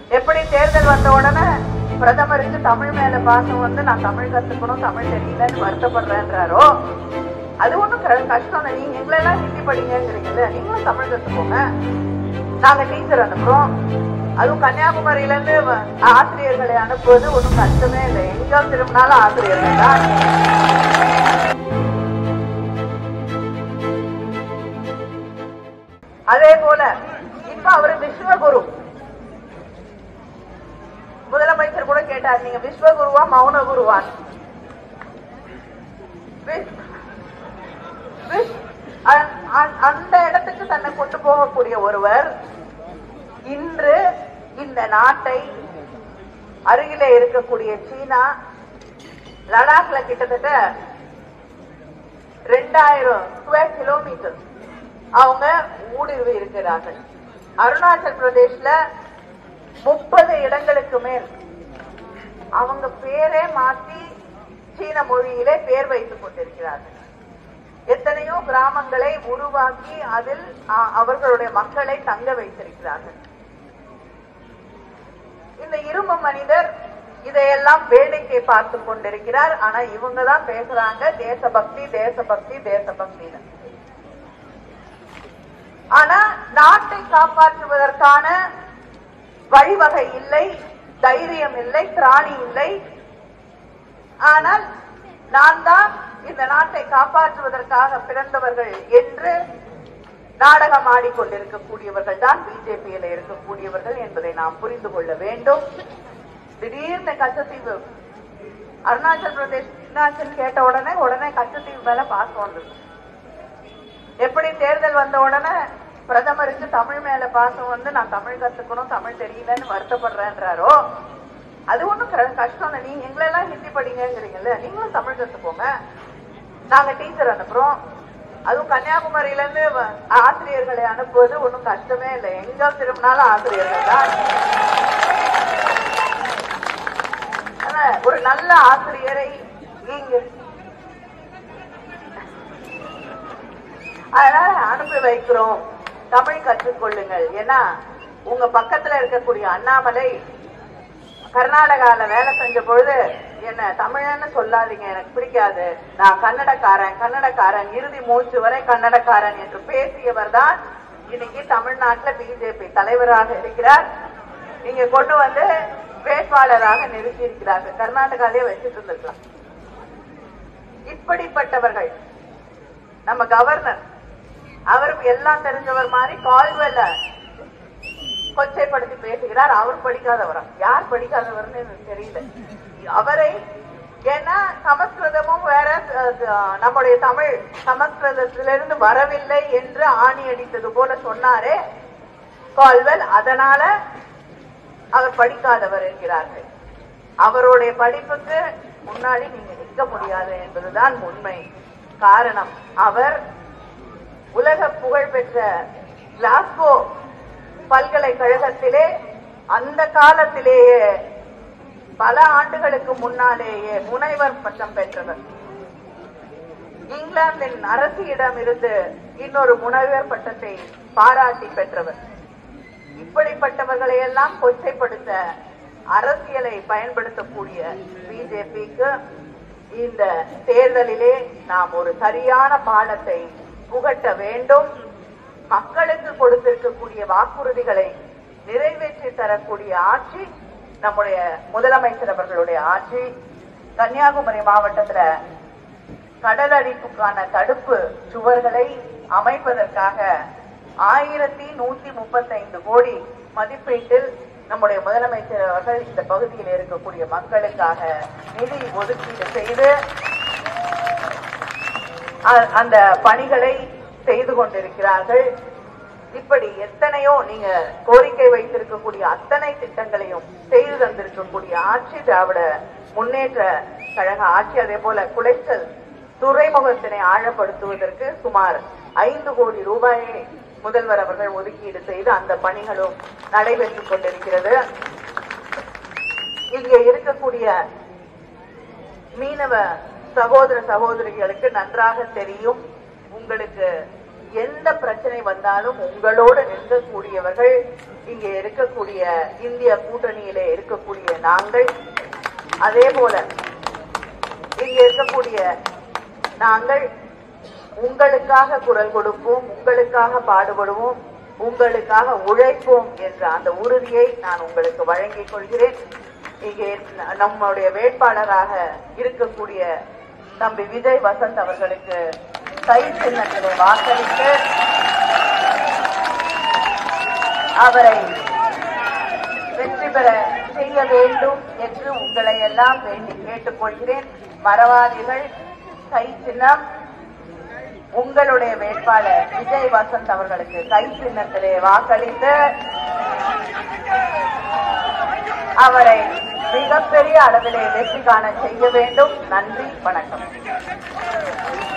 எப்படி தேர்தல் வந்த உடனே பிரதமருக்கு தமிழ் மேல பாசம் வந்து நான் தமிழ் கத்துக்கணும், தமிழ் தெரியலன்னு வருத்தப்படுறேன்றாரோ, அது ஒண்ணும் கஷ்டம் இல்லை. நீங்க எங்களெல்லாம் ஹிந்தி படிங்கிறீங்கல்ல, நீங்களும் தமிழ் கத்துக்கோங்க, நாங்க டீச்சர் அனுப்புறோம். அதுவும் கன்னியாகுமரியில இருந்து ஆசிரியர்களை அனுப்புவது ஒன்றும் கஷ்டமே இல்லை. எங்க திரும்பினாலும் ஆசிரியர்கள் தான். அதே போல இப்ப அவரு விஸ்வகுரு, முதலமைச்சர் கூட கேட்டார், நீங்க விஸ்வகுருவா மௌன குருவான்? அந்த இடத்துக்கு தன்னை கொண்டு போகக்கூடிய ஒருவர் இன்று இந்த நாட்டை அருகிலே இருக்கக்கூடிய சீனா, லடாக்ல கிட்டத்தட்ட 2000 ஸ்கொயர் கிலோமீட்டர் அவங்க ஊடுருவி இருக்கிறார்கள். அருணாச்சல் பிரதேஷ்ல 30 இடங்களுக்கு மேல் அவங்க பேரே மாற்றி சீன மொழியிலே பேர் வைத்துக் கொண்டிருக்கிறார்கள். எத்தனையோ கிராமங்களை உருவாக்கி அதில் அவர்களுடைய மக்களை தங்க வைத்திருக்கிறார்கள். இந்த இரும்பு மனிதர் இதையெல்லாம் வேடிக்கை பார்த்து கொண்டிருக்கிறார். ஆனா இவங்க தான் பேசுறாங்க தேசபக்தி தேசபக்தி தேசபக்தின்னு. ஆனா நாட்டை காப்பாற்றுவதற்கான வழிவகை இல்லை, தைரியம் இல்லை, திராணி இல்லை. ஆனால் நான் தான் இந்த நாட்டை காப்பாற்றுவதற்காக பிறந்தவர்கள் என்று நாடகம் ஆடிக்கொண்டிருக்கக்கூடியவர்கள் தான் பிஜேபியில இருக்கக்கூடியவர்கள் என்பதை நாம் புரிந்து கொள்ள வேண்டும். திடீர்னு கச்சத்தீவு, அருணாச்சல் பிரதேஷ் கேட்ட உடனே கச்சத்தீவு மேல பாசம் வந்தது. எப்படி தேர்தல் வந்த உடனே பிரதமருக்கு தமிழ் மேல பாசம் வந்து நான் தமிழ் கத்துக்கணும், தமிழ் தெரியலன்னு வருத்தப்படுறேன்றாரோ, அது ஒண்ணும் கஷ்டம் இல்லை. நீங்க எங்களெல்லாம் ஹிந்தி படிங்கிறீங்கல்ல, நீங்களும் தமிழ் கத்துக்கோங்க, நாங்க டீச்சர் அனுப்புறோம். அதுவும் கன்னியாகுமரியில இருந்து ஆசிரியர்களை அனுப்புவது ஒன்றும் கஷ்டமே இல்லை. எங்க திரும்பினாலும் ஆசிரியர்கள் தான். ஒரு நல்ல ஆசிரியரை நீங்க அதனால அனுப்பி வைக்கிறோம், தமிழ் கற்றுக்கொள்ளுங்கள். ஏன்னா உங்க பக்கத்துல இருக்கக்கூடிய அண்ணாமலை கர்நாடகால வேலை செஞ்ச பொழுது என்ன தமிழன்னு சொல்லாதீங்க, எனக்கு பிடிக்காது, நான் கன்னடக்காரன் இறுதி மூச்சு வரை கன்னடக்காரன் என்று பேசியவர் தான் இன்னைக்கு தமிழ்நாட்டில் பிஜேபி தலைவராக இருக்கிறார். நீங்க கொண்டு வந்து வேட்பாளராக நிறுத்தி இருக்கிறார்கள். கர்நாடகாலே வச்சுட்டு இருந்திருக்கலாம். இப்படிப்பட்டவர்கள் நம்ம கவர்னர், அவருக்கு எல்லாம் தெரிஞ்சவர் மாதிரி கால்வெல்ல கொச்சைப்படுத்தி பேசுகிறார். அவர் படிக்காதவரா? யார் படிக்காதவர்னு தெரியல அவரை. ஏன்னா சமஸ்கிருதமும் வேற, நம்முடைய தமிழ் சமஸ்கிருதத்திலிருந்து வரவில்லை என்று ஆணி அடித்தது போல சொன்னாரே கால்வெல். அதனால அவர் படிக்காதவர் என்கிறார்கள். அவருடைய படிப்புக்கு முன்னாடி நீங்க நிற்க முடியாது என்பதுதான் உண்மை. காரணம், அவர் உலக புகழ் பெற்ற கிளாஸ்கோ பல்கலைக்கழகத்திலே அந்த காலத்திலேயே பல ஆண்டுகளுக்கு முன்னாலேயே முனைவர் பட்டம் பெற்றவர். இங்கிலாந்தின் அரசியிடம் இருந்து இன்னொரு முனைவர் பட்டத்தை பாராட்டி பெற்றவர். இப்படிப்பட்டவர்களை எல்லாம் கொச்சைப்படுத்த அரசியலை பயன்படுத்தக்கூடிய பிஜேபிக்கு இந்த தேர்தலிலே நாம் ஒரு சரியான பாடத்தை புகட்ட வேண்டும். மக்களுக்கு கொடுத்திருக்கக்கூடிய வாக்குறுதிகளை நிறைவேற்றி தரக்கூடிய ஆட்சி நம்முடைய முதலமைச்சர் அவர்களுடைய ஆட்சி. கன்னியாகுமரி மாவட்டத்துல கடல் அரிப்புக்கான தடுப்பு சுவர்களை அமைப்பதற்காக 1135 கோடி மதிப்பீட்டில் நம்முடைய முதலமைச்சர் அவர்கள் இந்த பகுதியில் இருக்கக்கூடிய மக்களுக்காக நிதி ஒதுக்கீடு செய்து அந்த பணிகளை செய்து கொண்டிருக்கிறார்கள். இப்படி எத்தனையோ நீங்க கோரிக்கை வைத்திருக்கக்கூடிய அத்தனை திட்டங்களையும் செய்து தந்திருக்கக்கூடிய ஆட்சி திராவிட முன்னேற்ற கழக ஆட்சி. அதே போல குளைச்சல் துறைமுகத்தினை ஆழப்படுத்துவதற்கு சுமார் 5 கோடி ரூபாயை முதல்வர் அவர்கள் ஒதுக்கீடு செய்து அந்த பணிகளும் நடைபெற்றுக் கொண்டிருக்கிறது. இங்கே இருக்கக்கூடிய மீனவ சகோதர சகோதரிகளுக்கு நன்றாக தெரியும், உங்களுக்கு எந்த பிரச்சனை வந்தாலும் உங்களோடு நிற்கக்கூடியவர்கள் இங்கே இருக்கக்கூடிய இந்திய கூட்டணியிலே இருக்கக்கூடிய நாங்கள். அதே போல இங்கே இருக்கக்கூடிய நாங்கள் உங்களுக்காக குரல் கொடுப்போம், உங்களுக்காக பாடுபடுவோம், உங்களுக்காக உழைப்போம் என்ற அந்த உறுதியை நான் உங்களுக்கு வழங்கிக் கொள்கிறேன். இங்கே நம்முடைய வேட்பாளராக இருக்கக்கூடிய தம்பி விஜய் வசந்த் அவர்களுக்கு கை சின்னத்திலே வாக்களித்து அவரை வெற்றி பெற செய்ய வேண்டும் என்று உங்களை எல்லாம் வேண்டி கேட்டுக்கொள்கிறேன். மறவாதிகள், கை சின்னம் உங்களுடைய வேட்பாளர் விஜய் வசந்த் அவர்களுக்கு கை சின்னத்திலே வாக்களித்து அவரை மிகப்பெரிய அளவிலே வெற்றி காண செய்ய வேண்டும். நன்றி, வணக்கம்.